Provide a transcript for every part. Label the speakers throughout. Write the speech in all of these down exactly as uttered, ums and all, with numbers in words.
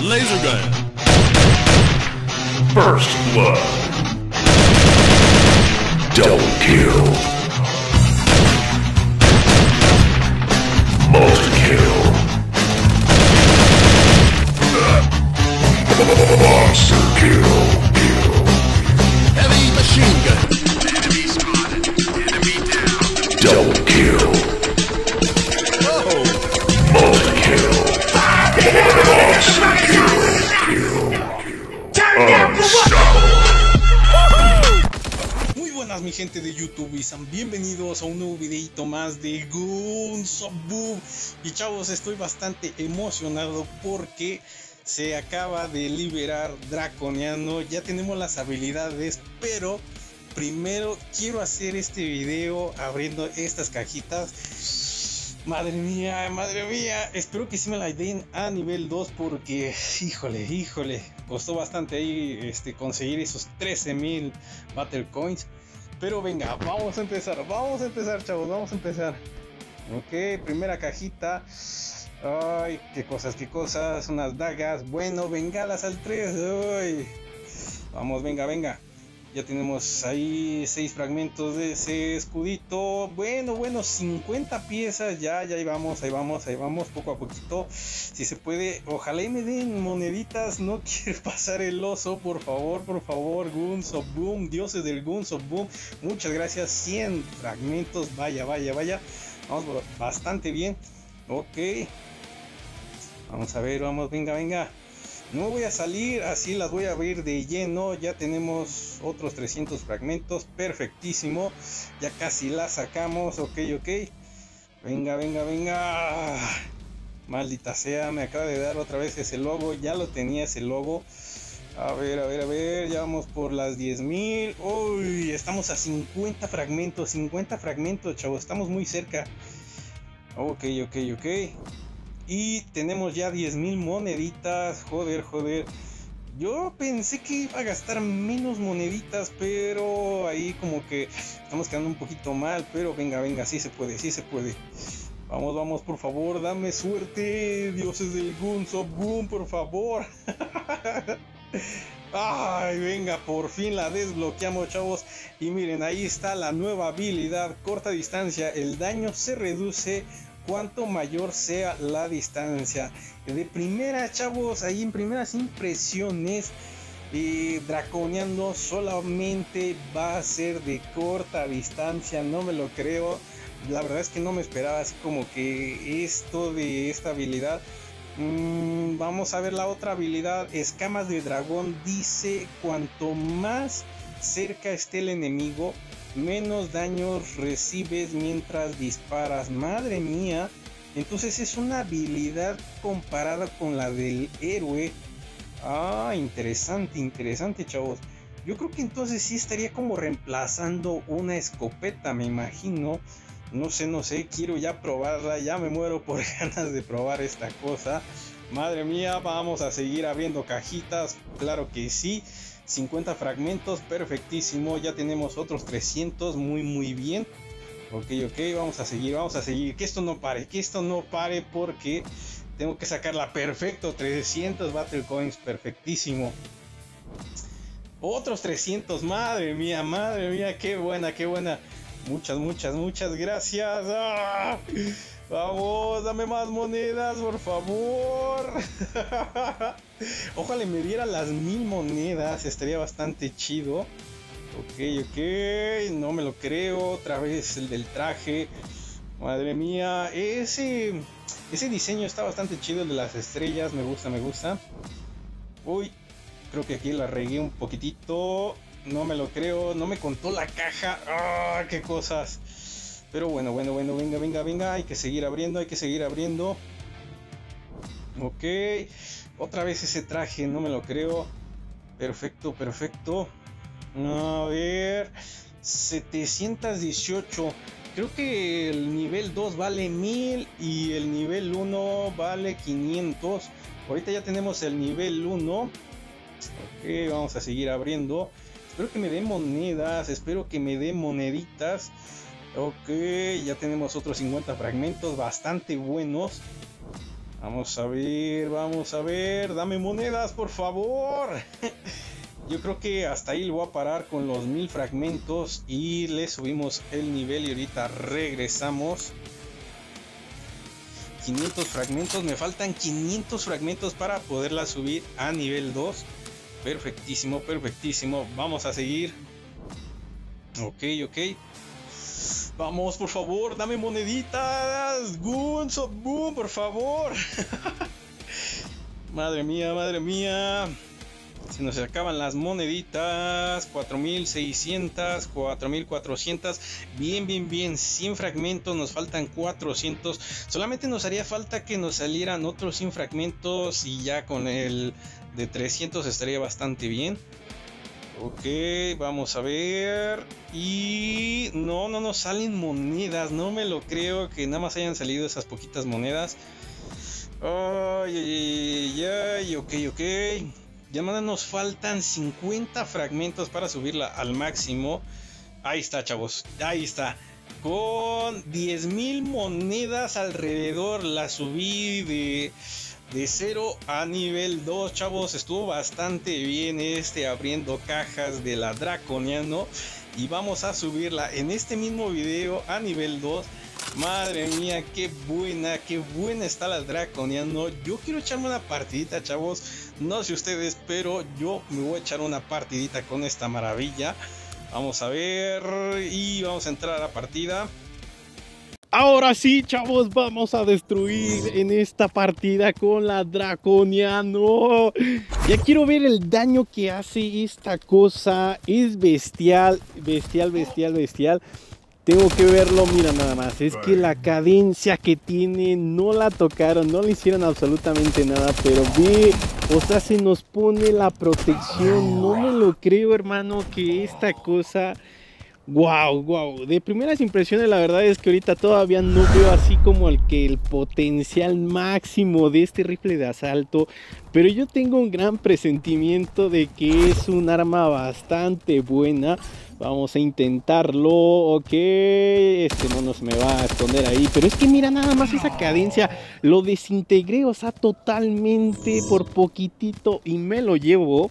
Speaker 1: Laser gun.
Speaker 2: First blood. Double kill. Multi-kill. Monster kill. Kill.
Speaker 1: Heavy machine gun.
Speaker 3: Enemy spotted. Enemy down.
Speaker 2: Double kill.
Speaker 1: Oh.
Speaker 2: Multi-kill. Monster kill. Kill. Unstoppable.
Speaker 4: Muy buenas mi gente de YouTube y sean bienvenidos a un nuevo videito más de Guns of Boom. Y chavos, estoy bastante emocionado porque se acaba de liberar Draconiano. Ya tenemos las habilidades, pero primero quiero hacer este video abriendo estas cajitas. Madre mía, madre mía, espero que sí me la den a nivel dos porque, híjole, híjole, costó bastante ahí este, conseguir esos trece mil Battle Coins. Pero venga, vamos a empezar, vamos a empezar chavos, vamos a empezar. Ok, primera cajita. Ay, qué cosas, qué cosas, unas dagas, bueno, bengalas al tres. Ay. Vamos, venga, venga. Ya tenemos ahí seis fragmentos de ese escudito. Bueno, bueno, cincuenta piezas. Ya, ya ahí vamos, ahí vamos, ahí vamos, poco a poquito. Si se puede, ojalá y me den moneditas. No quiero pasar el oso, por favor, por favor. Guns of Boom, dioses del Guns of Boom. Muchas gracias, cien fragmentos. Vaya, vaya, vaya. Vamos bastante bien. Ok. Vamos a ver, vamos, venga, venga. No voy a salir, así las voy a abrir de lleno. Ya tenemos otros trescientos fragmentos, perfectísimo. Ya casi las sacamos, ok, ok. Venga, venga, venga. Maldita sea, me acaba de dar otra vez ese logo. Ya lo tenía ese logo. A ver, a ver, a ver, ya vamos por las diez mil. Uy, estamos a cincuenta fragmentos, cincuenta fragmentos, chavos. Estamos muy cerca. Ok, ok, ok. Y tenemos ya diez mil moneditas. Joder, joder. Yo pensé que iba a gastar menos moneditas, pero ahí como que estamos quedando un poquito mal. Pero venga, venga, sí se puede, sí se puede. Vamos, vamos, por favor, dame suerte. Dioses del Guns of Boom, por favor. Ay, venga, por fin la desbloqueamos, chavos. Y miren, ahí está la nueva habilidad. Corta distancia, el daño se reduce cuanto mayor sea la distancia. De primera, chavos, ahí en primeras impresiones, eh, Draconiano solamente va a ser de corta distancia. No me lo creo. La verdad es que no me esperaba así como que esto de esta habilidad. Mm, vamos a ver la otra habilidad. Escamas de dragón. Dice cuanto más cerca esté el enemigo, menos daños recibes mientras disparas. Madre mía. Entonces es una habilidad comparada con la del héroe. Ah, interesante, interesante, chavos. Yo creo que entonces sí estaría como reemplazando una escopeta, me imagino. No sé, no sé, quiero ya probarla. Ya me muero por ganas de probar esta cosa. Madre mía, vamos a seguir abriendo cajitas. Claro que sí. cincuenta fragmentos, perfectísimo. Ya tenemos otros trescientos, muy muy bien. Ok, ok, vamos a seguir, vamos a seguir. Que esto no pare, que esto no pare porque tengo que sacarla. Perfecto, trescientos Battle Coins, perfectísimo. Otros trescientos, madre mía, madre mía, qué buena, qué buena. Muchas, muchas, muchas gracias. ¡Ah! Vamos, dame más monedas, por favor. Ojalá me diera las mil monedas, estaría bastante chido. Ok, ok, no me lo creo. Otra vez el del traje. Madre mía, ese, ese diseño está bastante chido, el de las estrellas. Me gusta, me gusta. Uy, creo que aquí la regué un poquitito. No me lo creo, no me contó la caja. ¡Ah, qué cosas! Pero bueno, bueno, bueno, venga, venga, venga. Hay que seguir abriendo, hay que seguir abriendo. Ok. Otra vez ese traje, no me lo creo. Perfecto, perfecto. A ver. setecientos dieciocho. Creo que el nivel dos vale mil y el nivel uno vale quinientos. Ahorita ya tenemos el nivel uno. Ok, vamos a seguir abriendo. Espero que me den monedas, espero que me den moneditas. Ok, ya tenemos otros cincuenta fragmentos bastante buenos. Vamos a ver, vamos a ver. Dame monedas, por favor. Yo creo que hasta ahí lo voy a parar con los mil fragmentos. Y le subimos el nivel y ahorita regresamos. quinientos fragmentos, me faltan quinientos fragmentos para poderla subir a nivel dos. Perfectísimo, perfectísimo. Vamos a seguir. Ok, ok. Vamos, por favor, dame moneditas. Guns of Boom, por favor. Madre mía, madre mía. Se nos acaban las moneditas. cuatro mil seiscientos, cuatro mil cuatrocientos. Bien, bien, bien. cien fragmentos. Nos faltan cuatrocientos. Solamente nos haría falta que nos salieran otros cien fragmentos. Y ya con el de trescientos estaría bastante bien. Ok, vamos a ver. Y no, no nos salen monedas. No me lo creo que nada más hayan salido esas poquitas monedas. Ay, ay, ay, ay. Ok, ok. Ya nos faltan cincuenta fragmentos para subirla al máximo. Ahí está, chavos. Ahí está. Con diez mil monedas alrededor la subí de, de cero a nivel dos, chavos. Estuvo bastante bien este abriendo cajas de la Draconiano. Y vamos a subirla en este mismo video a nivel dos. Madre mía, qué buena, qué buena está la Draconiano. Yo quiero echarme una partidita, chavos. No sé ustedes, pero yo me voy a echar una partidita con esta maravilla. Vamos a ver y vamos a entrar a la partida.
Speaker 5: Ahora sí, chavos, vamos a destruir en esta partida con la Draconiano. Ya quiero ver el daño que hace esta cosa. Es bestial, bestial, bestial, bestial. Tengo que verlo, mira nada más. Es que la cadencia que tiene no la tocaron, no le hicieron absolutamente nada. Pero ve, o sea, se nos pone la protección. No me lo creo, hermano, que esta cosa... Wow, wow. De primeras impresiones, la verdad es que ahorita todavía no veo así como el que el potencial máximo de este rifle de asalto. Pero yo tengo un gran presentimiento de que es un arma bastante buena. Vamos a intentarlo. Ok, este mono se me va a esconder ahí. Pero es que mira nada más esa cadencia. Lo desintegré, o sea, totalmente por poquitito y me lo llevo.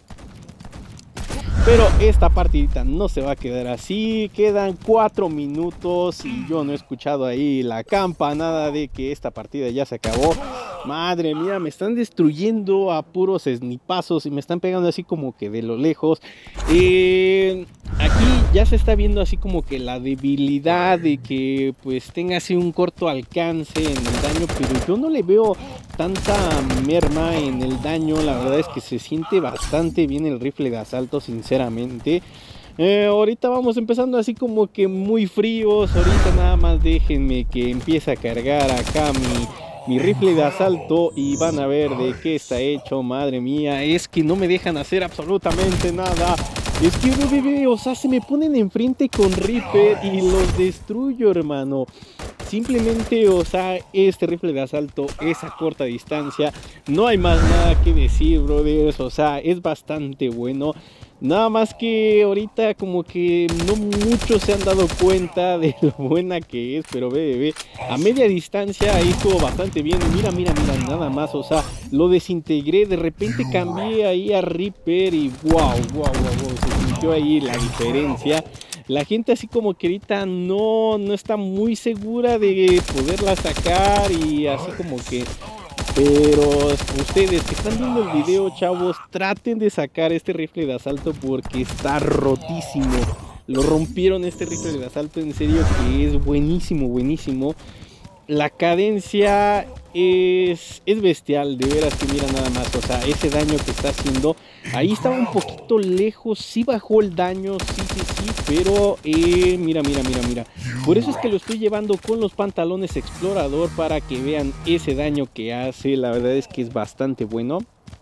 Speaker 5: Pero esta partidita no se va a quedar así. Quedan cuatro minutos y yo no he escuchado ahí la campanada de que esta partida ya se acabó. Madre mía, me están destruyendo a puros snipazos y me están pegando así como que de lo lejos. Eh, aquí ya se está viendo así como que la debilidad de que pues tenga así un corto alcance en el daño, pero yo no le veo tanta merma en el daño. La verdad es que se siente bastante bien el rifle de asalto, sinceramente. Eh, ahorita vamos empezando así como que muy fríos. Ahorita nada más déjenme que empiece a cargar acá mi... mi rifle de asalto y van a ver de qué está hecho. Madre mía, es que no me dejan hacer absolutamente nada. Es que, bebé, o sea, se me ponen enfrente con Reaper y los destruyo, hermano. Simplemente, o sea, este rifle de asalto es a corta distancia. No hay más nada que decir, brothers. O sea, es bastante bueno. Nada más que ahorita como que no muchos se han dado cuenta de lo buena que es. Pero ve, ve, a media distancia ahí estuvo bastante bien. Mira, mira, mira, nada más. O sea, lo desintegré. De repente cambié ahí a Reaper y wow, wow, wow, wow. Se sintió ahí la diferencia. La gente así como que ahorita no, no está muy segura de poderla sacar y así como que... Pero ustedes que están viendo el video, chavos, traten de sacar este rifle de asalto porque está rotísimo. Lo rompieron este rifle de asalto, en serio que es buenísimo, buenísimo. La cadencia es, es bestial, de veras que mira nada más, o sea, ese daño que está haciendo. Ahí estaba un poquito lejos, sí bajó el daño, sí, sí, sí, pero eh, mira, mira, mira, mira. Por eso es que lo estoy llevando con los pantalones explorador para que vean ese daño que hace. La verdad es que es bastante bueno.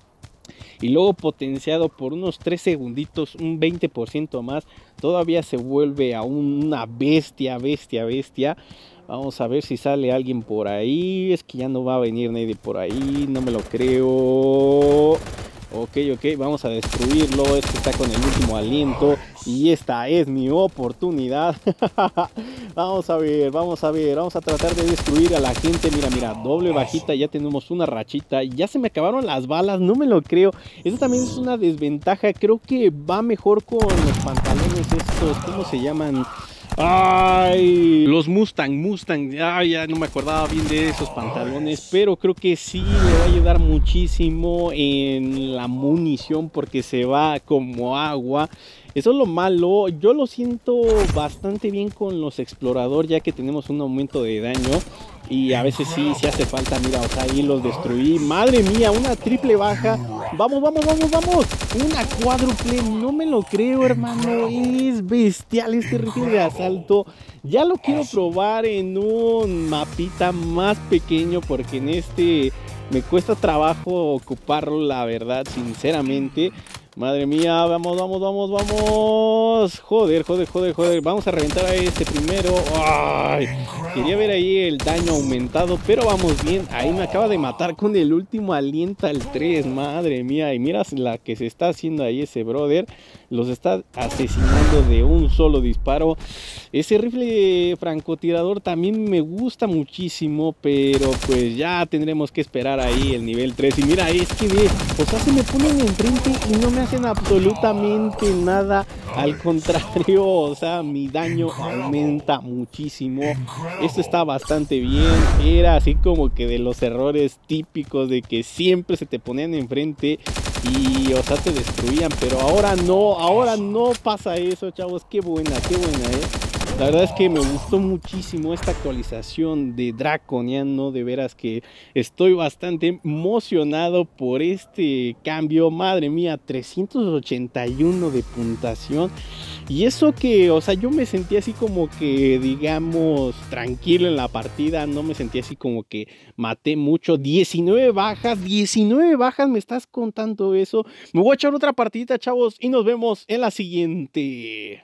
Speaker 5: Y luego potenciado por unos tres segunditos, un veinte por ciento más, todavía se vuelve a una bestia, bestia, bestia. Vamos a ver si sale alguien por ahí. Es que ya no va a venir nadie por ahí, no me lo creo. Ok, ok, vamos a destruirlo. Este está con el último aliento y esta es mi oportunidad. Vamos a ver, vamos a ver, vamos a tratar de destruir a la gente. Mira, mira, doble bajita, ya tenemos una rachita. Ya se me acabaron las balas, no me lo creo. Eso también es una desventaja. Creo que va mejor con los pantalones estos, ¿cómo se llaman? Ay, los Mustang, Mustang, ay, ya no me acordaba bien de esos pantalones, pero creo que sí le va a ayudar muchísimo en la munición porque se va como agua. Eso es lo malo. Yo lo siento bastante bien con los explorador, ya que tenemos un aumento de daño y a veces sí, sí hace falta. Mira, o sea, ahí los destruí. Madre mía, una triple baja. Vamos, vamos, vamos, vamos. Una cuádruple, no me lo creo, hermano. Es bestial este rifle de asalto. Ya lo quiero probar en un mapita más pequeño porque en este me cuesta trabajo ocuparlo, la verdad, sinceramente. Madre mía, vamos, vamos, vamos, vamos. Joder, joder, joder, joder. Vamos a reventar a este primero. Ay, quería ver ahí el daño aumentado, pero vamos bien. Ahí me acaba de matar con el último aliento al tres. Madre mía. Y mira la que se está haciendo ahí ese brother. Los está asesinando de un solo disparo. Ese rifle francotirador también me gusta muchísimo, pero pues ya tendremos que esperar ahí el nivel tres. Y mira, es que ve, o sea, se me ponen enfrente y no me hacen absolutamente nada. Al contrario, o sea, mi daño aumenta muchísimo. Esto está bastante bien. Era así como que de los errores típicos de que siempre se te ponían enfrente y, o sea, te destruían, pero ahora no, ahora no pasa eso, chavos. Qué buena, qué buena, eh. La verdad es que me gustó muchísimo esta actualización de Draconiano. De veras que estoy bastante emocionado por este cambio. Madre mía, trescientos ochenta y uno de puntuación. Y eso que, o sea, yo me sentí así como que, digamos, tranquilo en la partida. No me sentí así como que maté mucho. diecinueve bajas, diecinueve bajas, me estás contando eso. Me voy a echar otra partidita, chavos, y nos vemos en la siguiente.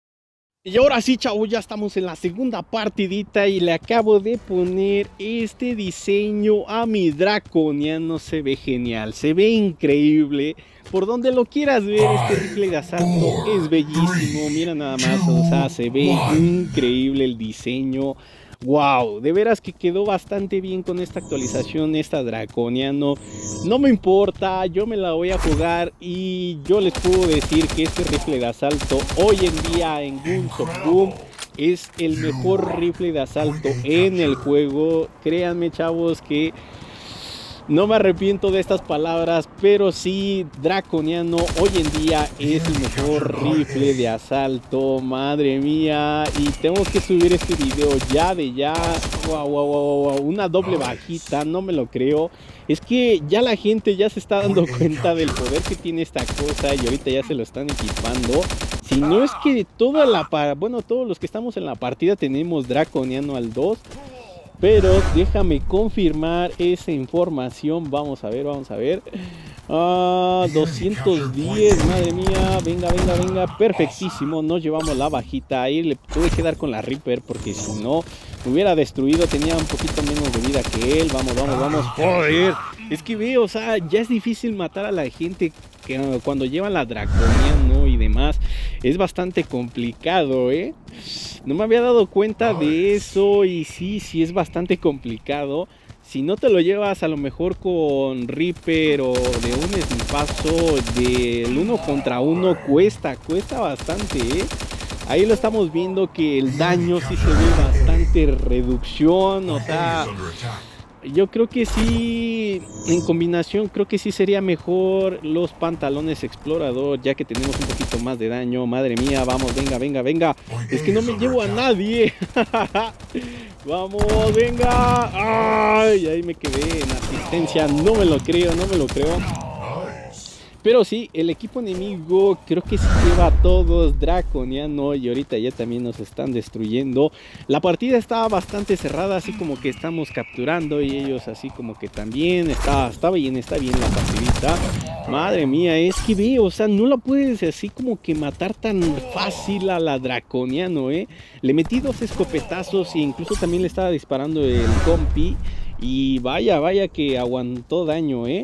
Speaker 5: Y ahora sí, chavos, ya estamos en la segunda partidita y le acabo de poner este diseño a mi Draconiano. Se ve genial, se ve increíble. Por donde lo quieras ver, este rifle de asalto es bellísimo. Mira nada más, o sea, se ve increíble el diseño. Wow, de veras que quedó bastante bien con esta actualización, esta Draconiano. No me importa, yo me la voy a jugar y yo les puedo decir que este rifle de asalto hoy en día en Guns of Boom es el mejor rifle de asalto en el juego. Créanme, chavos, que no me arrepiento de estas palabras, pero sí, Draconiano hoy en día es el mejor rifle de asalto. Madre mía, y tengo que subir este video ya de ya. Wow, wow, wow, wow, una doble bajita, no me lo creo. Es que ya la gente ya se está dando cuenta del poder que tiene esta cosa y ahorita ya se lo están equipando. Si no es que toda la, bueno, todos los que estamos en la partida tenemos Draconiano al dos. Pero déjame confirmar esa información. Vamos a ver, vamos a ver. Ah, doscientos diez, madre mía. Venga, venga, venga. Perfectísimo. Nos llevamos la bajita. Ahí le tuve que dar con la Reaper porque si no me hubiera destruido. Tenía un poquito menos de vida que él. Vamos, vamos, vamos. Joder. Es que veo, o sea, ya es difícil matar a la gente que cuando llevan la Draconiano y demás. Es bastante complicado, ¿eh? No me había dado cuenta de eso y sí, sí es bastante complicado. Si no te lo llevas a lo mejor con Reaper o de un snipazo del uno contra uno, cuesta, cuesta bastante, ¿eh? Ahí lo estamos viendo que el daño sí se ve bastante reducción, o sea, yo creo que sí, en combinación, creo que sí sería mejor los pantalones explorador, ya que tenemos un poquito más de daño. Madre mía, vamos, venga, venga, venga. Es que no me llevo a nadie. Vamos, venga. Ay, ahí me quedé en asistencia. No me lo creo, no me lo creo. Pero sí, el equipo enemigo creo que se lleva a todos Draconiano y ahorita ya también nos están destruyendo. La partida estaba bastante cerrada, así como que estamos capturando y ellos así como que también. Está, está bien, está bien la partidita. Madre mía, es que ve, o sea, no la puedes así como que matar tan fácil a la Draconiano, ¿eh? Le metí dos escopetazos e incluso también le estaba disparando el compi. Y vaya, vaya que aguantó daño, ¿eh?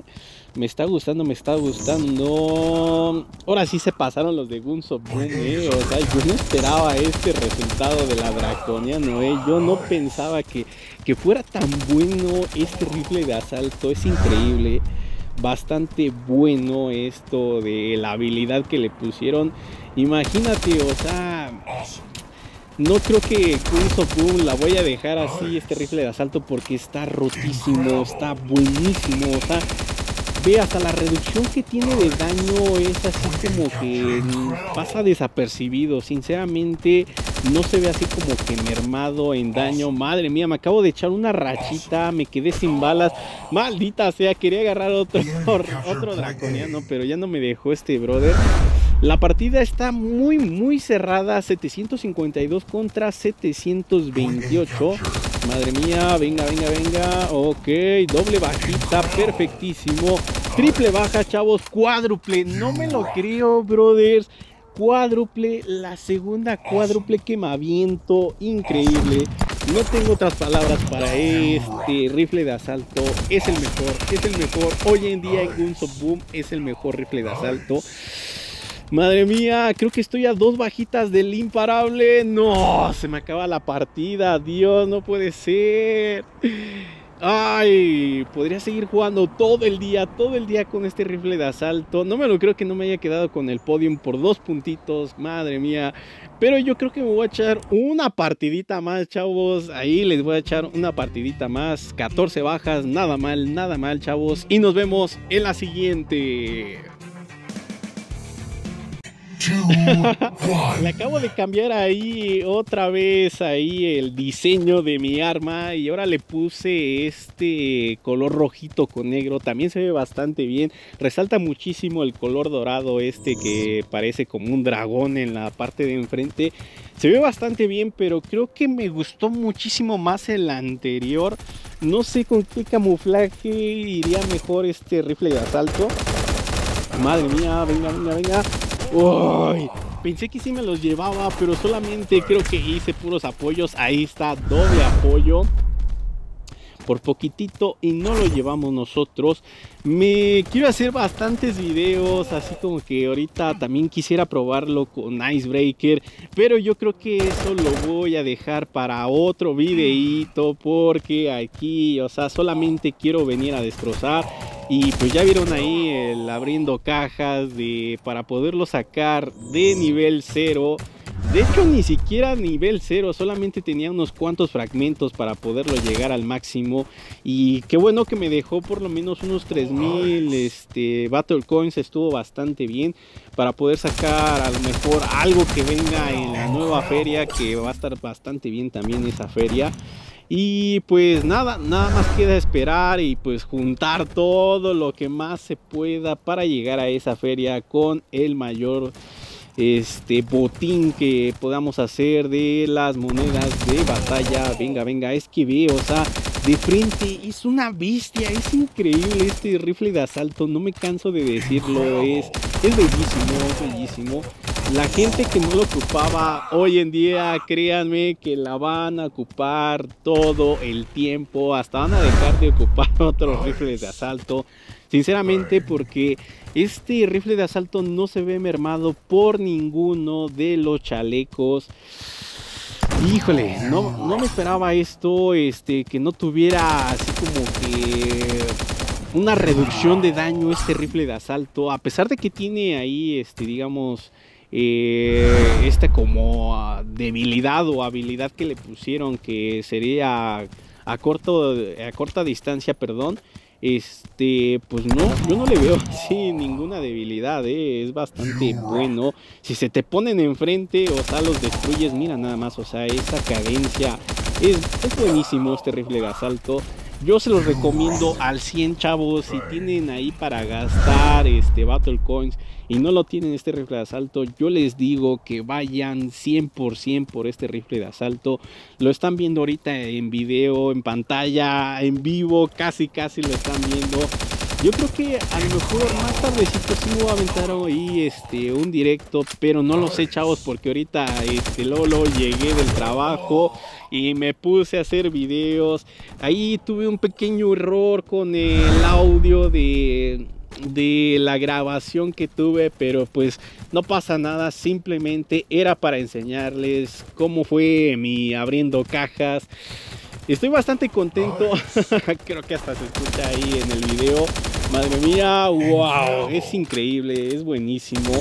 Speaker 5: Me está gustando, me está gustando. Ahora sí se pasaron los de Guns of Boom, eh. O sea, yo no esperaba este resultado de la Draconiano, eh. Yo no pensaba que, que fuera tan bueno este rifle de asalto. Es increíble. Bastante bueno esto de la habilidad que le pusieron. Imagínate, o sea... No creo que Guns of Boom la voy a dejar así, este rifle de asalto, porque está rotísimo, está buenísimo. O sea, ve, hasta la reducción que tiene de daño es así como que pasa desapercibido. Sinceramente, no se ve así como que mermado en daño. Madre mía, me acabo de echar una rachita, me quedé sin balas. Maldita sea, quería agarrar otro, otro draconiano, pero ya no me dejó este brother. La partida está muy muy cerrada, setecientos cincuenta y dos contra setecientos veintiocho. Madre mía, venga, venga, venga. Ok, doble bajita, perfectísimo. Triple baja, chavos, cuádruple. No me lo creo, brothers. Cuádruple, la segunda cuádruple que me aviento. Increíble. No tengo otras palabras para este rifle de asalto. Es el mejor, es el mejor. Hoy en día en Guns of Boom es el mejor rifle de asalto. Madre mía, creo que estoy a dos bajitas del imparable. No, se me acaba la partida. Dios, no puede ser. Ay, podría seguir jugando todo el día, todo el día con este rifle de asalto. No me lo creo que no me haya quedado con el podium por dos puntitos. Madre mía. Pero yo creo que me voy a echar una partidita más, chavos. Ahí les voy a echar una partidita más. catorce bajas, nada mal, nada mal, chavos. Y nos vemos en la siguiente. Le acabo de cambiar ahí otra vez ahí el diseño de mi arma y ahora le puse este color rojito con negro. También se ve bastante bien. Resalta muchísimo el color dorado este que parece como un dragón en la parte de enfrente. Se ve bastante bien, pero creo que me gustó muchísimo más el anterior. No sé con qué camuflaje iría mejor este rifle de asalto. Madre mía, venga, venga, venga. Uy, pensé que sí me los llevaba, pero solamente creo que hice puros apoyos. Ahí está, doble apoyo por poquitito y no lo llevamos nosotros. Me quiero hacer bastantes videos, así como que ahorita también quisiera probarlo con Icebreaker, pero yo creo que eso lo voy a dejar para otro videito, porque aquí, o sea, solamente quiero venir a destrozar. Y pues ya vieron ahí el abriendo cajas de, para poderlo sacar de nivel cero. De hecho ni siquiera nivel cero, solamente tenía unos cuantos fragmentos para poderlo llegar al máximo. Y qué bueno que me dejó por lo menos unos tres mil este, Battle Coins, estuvo bastante bien. Para poder sacar a lo mejor algo que venga en la nueva feria, que va a estar bastante bien también esa feria. Y pues nada, nada más queda esperar y pues juntar todo lo que más se pueda para llegar a esa feria con el mayor este botín que podamos hacer de las monedas de batalla. Venga, venga, es que ve, o sea, de frente es una bestia, es increíble este rifle de asalto, no me canso de decirlo, es, es bellísimo, es bellísimo. La gente que no lo ocupaba hoy en día, créanme que la van a ocupar todo el tiempo, hasta van a dejar de ocupar otros rifles de asalto, sinceramente, porque este rifle de asalto no se ve mermado por ninguno de los chalecos. Híjole, no, no me esperaba esto, este, que no tuviera así como que una reducción de daño este rifle de asalto, a pesar de que tiene ahí, este, digamos, eh, esta como uh, debilidad o habilidad que le pusieron, que sería a, corto, a corta distancia, perdón. Este, pues no, yo no le veo así ninguna debilidad, ¿eh? Es bastante bueno. Si se te ponen enfrente, o sea, los destruyes, mira nada más, o sea, esa cadencia es, es buenísimo este rifle de asalto. Yo se los recomiendo al cien, chavos. Si tienen ahí para gastar este Battle Coins y no lo tienen este rifle de asalto, yo les digo que vayan cien por ciento por este rifle de asalto. Lo están viendo ahorita en video, en pantalla, en vivo, casi casi lo están viendo. Yo creo que a lo mejor más tardecito sí me voy a aventar ahí este, un directo, pero no lo sé, chavos, porque ahorita este, Lolo llegué del trabajo y me puse a hacer videos. Ahí tuve un pequeño error con el audio de, de la grabación que tuve, pero pues no pasa nada, simplemente era para enseñarles cómo fue mi abriendo cajas. Estoy bastante contento, creo que hasta se escucha ahí en el video. Madre mía, wow, es increíble, es buenísimo.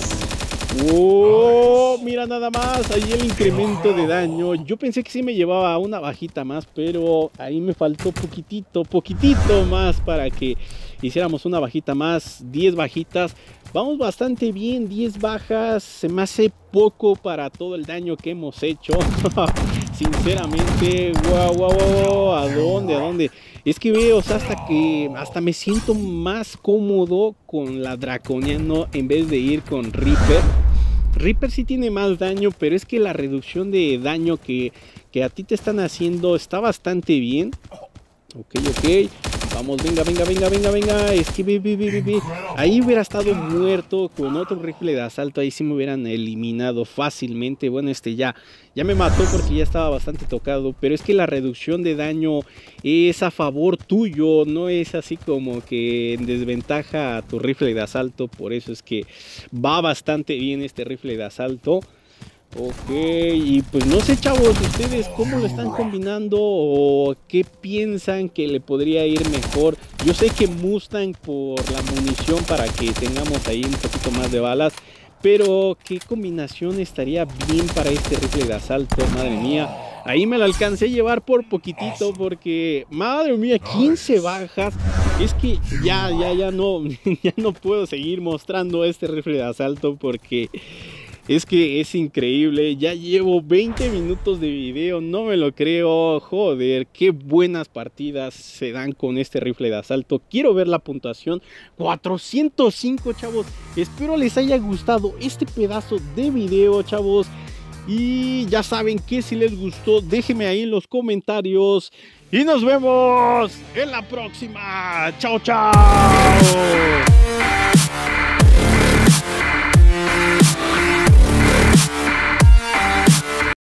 Speaker 5: Oh, mira nada más, ahí el incremento de daño. Yo pensé que sí me llevaba una bajita más, pero ahí me faltó poquitito, poquitito más para que hiciéramos una bajita más, diez bajitas. Vamos bastante bien, diez bajas, se me hace poco para todo el daño que hemos hecho. Sinceramente, wow, wow, wow, ¿a dónde, a dónde? Es que veo, o sea, hasta que hasta me siento más cómodo con la Draconiano en vez de ir con Reaper. Reaper sí tiene más daño, pero es que la reducción de daño que, que a ti te están haciendo está bastante bien. Ok, ok. Vamos, venga, venga, venga, venga, venga. Es que ve, ve, ve, ve, ve. Ahí hubiera estado muerto con otro rifle de asalto. Ahí sí me hubieran eliminado fácilmente. Bueno, este ya, ya me mató porque ya estaba bastante tocado. Pero es que la reducción de daño es a favor tuyo. No es así como que en desventaja a tu rifle de asalto. Por eso es que va bastante bien este rifle de asalto. Ok, y pues no sé, chavos, ustedes cómo lo están combinando o qué piensan que le podría ir mejor. Yo sé que Mustang por la munición para que tengamos ahí un poquito más de balas, pero qué combinación estaría bien para este rifle de asalto. Madre mía, ahí me lo alcancé a llevar por poquitito porque, madre mía, quince bajas. Es que ya, ya, ya no, ya no puedo seguir mostrando este rifle de asalto porque es que es increíble. Ya llevo veinte minutos de video, no me lo creo. Joder, qué buenas partidas se dan con este rifle de asalto. Quiero ver la puntuación. cuatrocientos cinco, chavos. Espero les haya gustado este pedazo de video, chavos. Y ya saben que si les gustó, déjenme ahí en los comentarios. Y nos vemos en la próxima. Chao, chao.